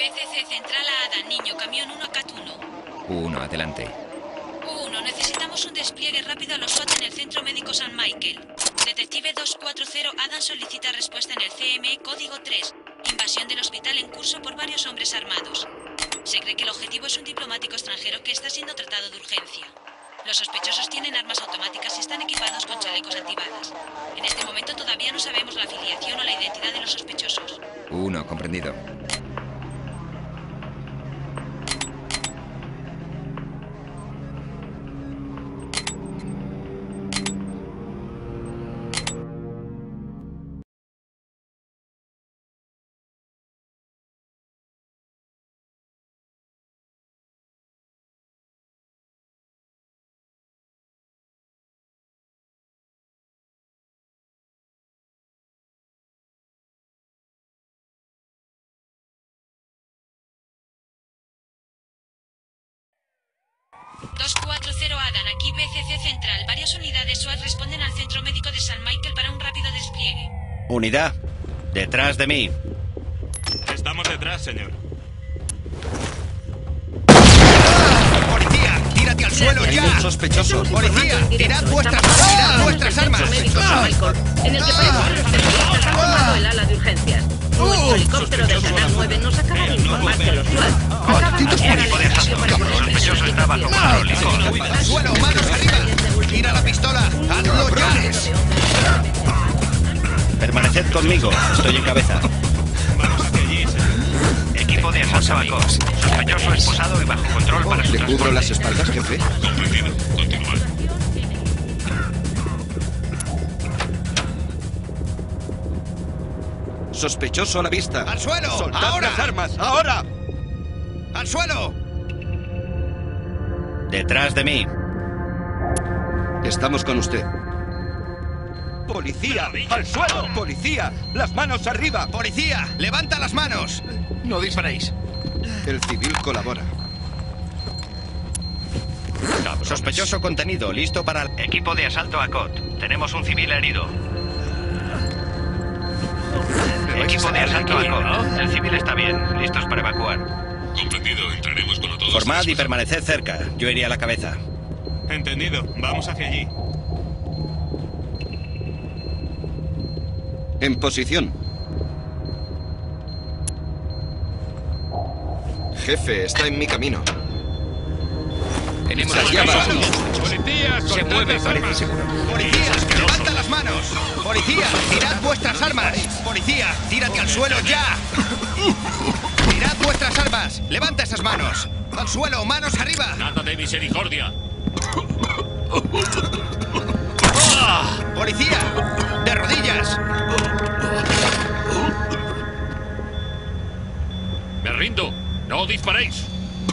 BCC Central a Adán, niño, camión 1 CAT 1. 1, adelante. 1, necesitamos un despliegue rápido a los SWAT en el Centro Médico San Michael. Detective 240 Adán solicita respuesta en el CME código 3. Invasión del hospital en curso por varios hombres armados. Se cree que el objetivo es un diplomático extranjero que está siendo tratado de urgencia. Los sospechosos tienen armas automáticas y están equipados con chalecos antibalas. En este momento todavía no sabemos la afiliación o la identidad de los sospechosos. 1, comprendido. Adán, aquí BCC Central. Varias unidades SWAT responden al Centro Médico de San Michael para un rápido despliegue. Unidad, detrás de mí. Estamos detrás, señor. ¡Policía! ¡Tírate al suelo ya! Un sospechoso. ¡Policía! ¡Tirad vuestras armas! En el que parece que los terroristas han tomado el ala de urgencias. Nuestro helicóptero del Canal 9 nos acaba de informar que los SWAT acaban de llegar al edificio para Sospechoso está bajo control. ¡Al suelo! ¡Manos arriba! ¡Tira la pistola! ¡Hazlo ya! Permaneced conmigo, estoy en cabeza. Vamos hacia allí, señor. Equipo de asalto a COD. Sospechoso esposado y bajo control para su ¿Le cubro transporte. las espaldas, jefe? Comprendido. Continuad. Sospechoso a la vista. ¡Al suelo! ¡Soltad ¡Ahora! las armas! ¡Ahora! ¡Al suelo! Detrás de mí. Estamos con usted. ¡Policía! ¡Al suelo! ¡Policía! ¡Las manos arriba! ¡Policía! ¡Levanta las manos! No disparéis. El civil colabora. Sospechoso contenido, listo para... Equipo de asalto a COD. Tenemos un civil herido. Equipo de asalto a COD. El civil está bien, listos para evacuar. Comprendido. Entraremos con todos. Formad y permaneced cerca. Yo iría a la cabeza. Entendido. Vamos hacia allí. En posición. Jefe, está en mi camino. Tenemos Las llamas. Se mueve, parece seguro. ¡Policía! ¡Levanta las manos! ¡Policía! ¡Tirad vuestras armas! ¡Policía! ¡Tírate al suelo ya! ¡Tirad vuestras armas! ¡Levanta esas manos! ¡Al suelo! ¡Manos arriba! Nada de misericordia. ¡Policía! ¡De rodillas! Me rindo. No disparéis.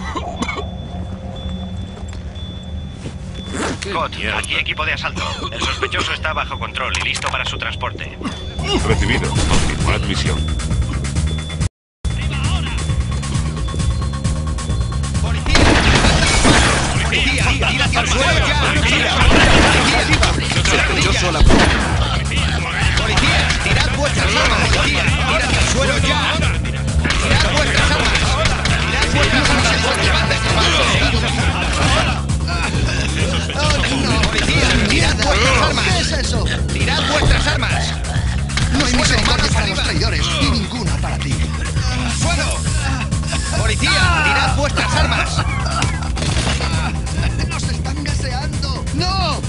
COD, aquí equipo de asalto. El sospechoso está bajo control y listo para su transporte. Recibido. Continuad misión. ¡Policía! ¡Policía! ¡Tírate al suelo ya! Sospechoso a la... ¡Policía! ¡Tirad vuestras armas! ¡Policía! ¡Tírate al suelo ya! ¡Tirad vuestras armas! ¡Tirad vuestras armas! ¡Levanta estas manos! ¡Policía! ¡Tirad vuestras armas! ¿Qué es eso? ¡Tirad vuestras armas! No hay ¡Suelo! misericordia ¡Manos para los arriba! traidores y ninguna para ti. ¡Suelo! ¡Policía! ¡Tirad vuestras armas! ¡Nos están gaseando! ¡No!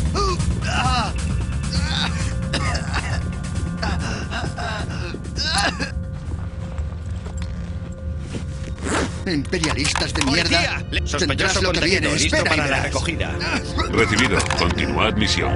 Imperialistas de mierda. ¡Policía! Tendrás Sospechoso lo que contenido, viene. listo Espera y para la verás. recogida. Recibido. Continuad misión.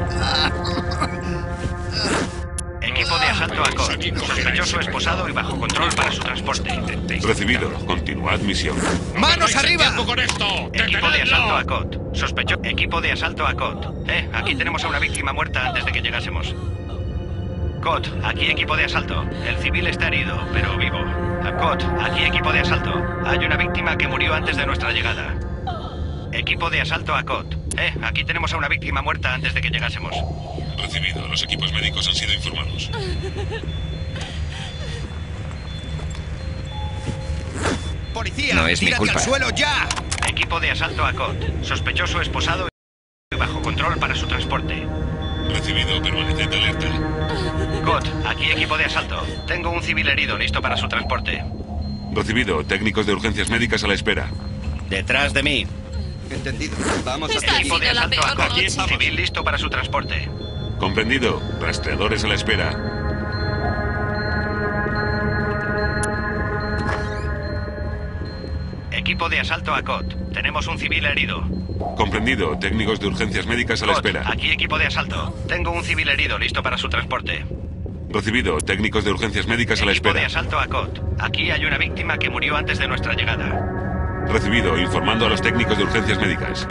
Equipo de asalto a COD. Sospechoso esposado y bajo control para su transporte. Recibido. Continuad misión. ¡Manos arriba! con esto! Equipo de asalto a COD. Equipo de asalto a COD. Aquí tenemos a una víctima muerta antes de que llegásemos. COD, aquí equipo de asalto. El civil está herido, pero vivo. COD, aquí equipo de asalto. Hay una víctima que murió antes de nuestra llegada. Equipo de asalto a COD. Aquí tenemos a una víctima muerta antes de que llegásemos. Recibido. Los equipos médicos han sido informados. ¡Policía! No es mi ¡Tírate culpa. al suelo ya! Equipo de asalto a COD. Sospechoso esposado y bajo control para su transporte. Recibido, permaneced alerta. COD, aquí equipo de asalto. Tengo un civil herido listo para su transporte. Recibido, técnicos de urgencias médicas a la espera. Detrás de mí. Entendido. Vamos a Esta ha Equipo de sido la asalto a peor COD. noche. Civil listo para su transporte. Comprendido, rastreadores a la espera. Equipo de asalto a COD. Tenemos un civil herido. Comprendido, técnicos de urgencias médicas a la COD, espera. aquí equipo de asalto. Tengo un civil herido listo para su transporte. Recibido, técnicos de urgencias médicas a la Equipo de espera. asalto a COD. Aquí hay una víctima que murió antes de nuestra llegada. Recibido, informando a los técnicos de urgencias médicas.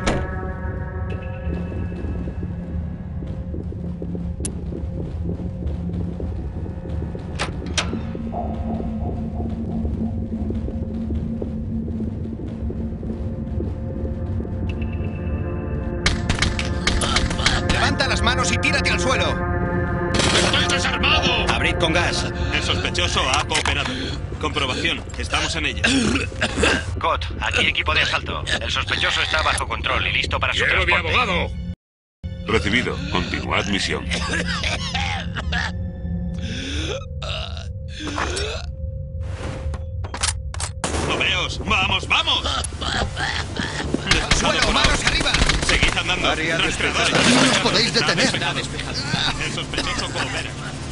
Levanta las manos y tírate al suelo. ¡Estoy desarmado! Abrid con gas. El sospechoso ha cooperado. Comprobación. Estamos en ella. COD, aquí equipo de asalto. El sospechoso está bajo control y listo para su ¡Quiero mi transporte. abogado! Recibido, continuad misión. ¡Moveos! ¡Vamos, vamos! ¡Al suelo! ¡Manos arriba! Seguid andando. Área Rastreadores. despejada. No nos podéis detener. El sospechoso coopera.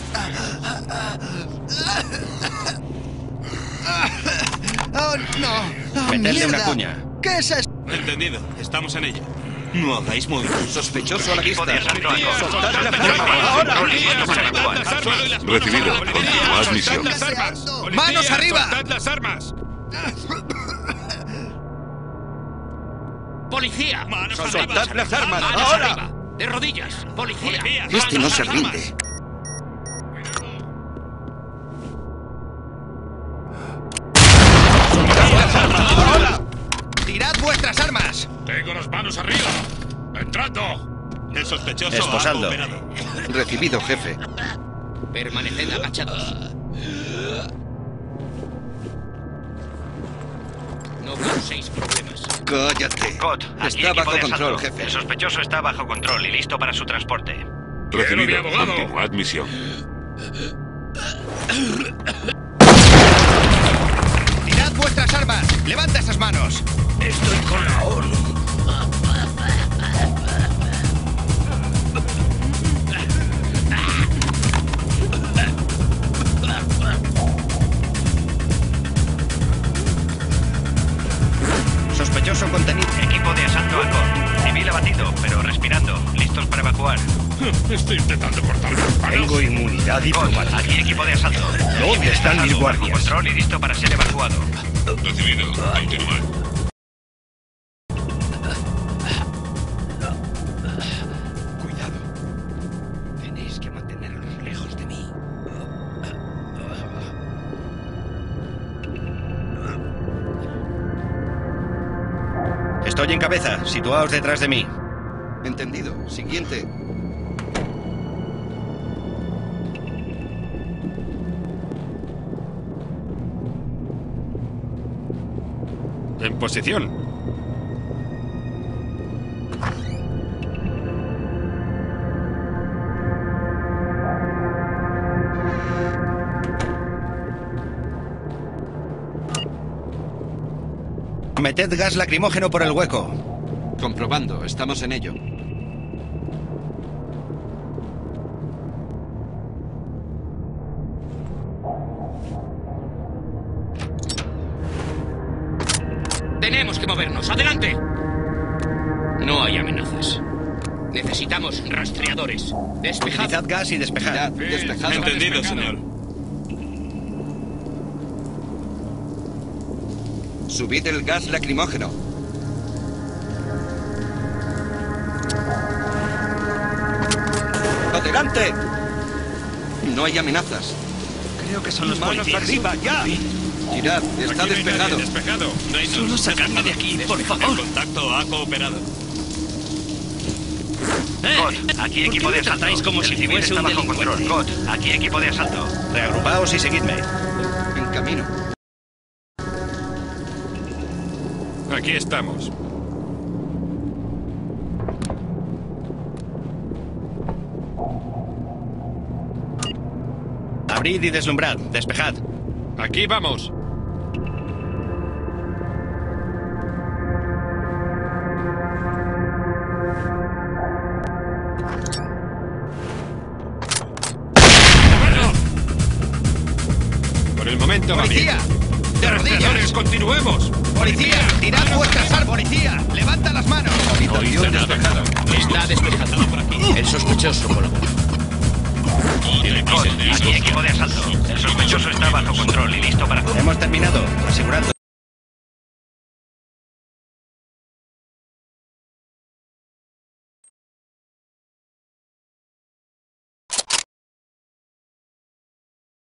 ¡Oh, no! ¡Oh, Meterle una mierda! cuña. ¿Qué es eso? Entendido. Estamos en ello. No hagáis movimientos. Sospechoso a la Equipo vista. de asalto a COD. ¡Soltad la Ahora, fuerza! listos para evacuar. Recibido, continuad misión. ¡Manos arriba! ¡Soltad las armas! ¡Policía! ¡Manos ¡Soltad arriba! las armas! ¡Manos ¡Ahora! arriba! ¡De rodillas! ¡Policía! ¡Policía! Este no se ¡Manos rinde. ¡Tirad vuestras armas! ¡Tengo las manos arriba! ¡Entrando! El sospechoso Esposando. ha cooperado. Recibido, jefe. Permaneced agachados. No causéis problemas. Cállate. COD, aquí Está equipo bajo de control, asalto. jefe. El sospechoso está bajo control y listo para su transporte. Recibido, mi abogado! continuad misión. ¡Tirad vuestras armas! ¡Levanta esas manos! Estoy con la ONU. Sospechoso contenido. Equipo de asalto a COD. Civil abatido, pero respirando. Listos para evacuar. Estoy intentando cortar las manos. Tengo inmunidad COD, diplomática. aquí equipo de asalto. ¿Dónde están mis Bajo guardias? control y listo para ser evacuado. Recibido, continuad. Cuidado. Tenéis que mantenerlos lejos de mí. Estoy en cabeza. Situaos detrás de mí. Entendido. Siguiente. En posición. Meted gas lacrimógeno por el hueco. Comprobando. Estamos en ello. Tenemos que movernos. ¡Adelante! No hay amenazas. Necesitamos rastreadores. Despejad. Utilizad gas y despejad. Despejado. Entendido, señor. Subid el gas lacrimógeno. ¡Adelante! No hay amenazas. Creo que son los ¡Manos policías. arriba, ya! Tirad, está Aquí no hay despejado. nadie despejado. No hay Solo sacadme de aquí, por El favor. contacto ha cooperado. COD, aquí equipo de asalto. tratáis como El si civil fuese está un bajo control. delincuente? COD, aquí equipo de asalto. Reagrupaos y seguidme. En camino. Aquí estamos. Abrid y deslumbrad. Despejad. Aquí vamos. Por el momento va bien. ¡Policía! ¡De rodillas! ¡Rastreadores, continuemos! ¡Policía! ¡Tirad vuestras armas! ¡Policía! ¡Levanta las manos! No hice nada. Está despejado por aquí. El sospechoso colabora. COD, aquí equipo de asalto. El sospechoso está bajo control y listo para... Hemos terminado. Asegurad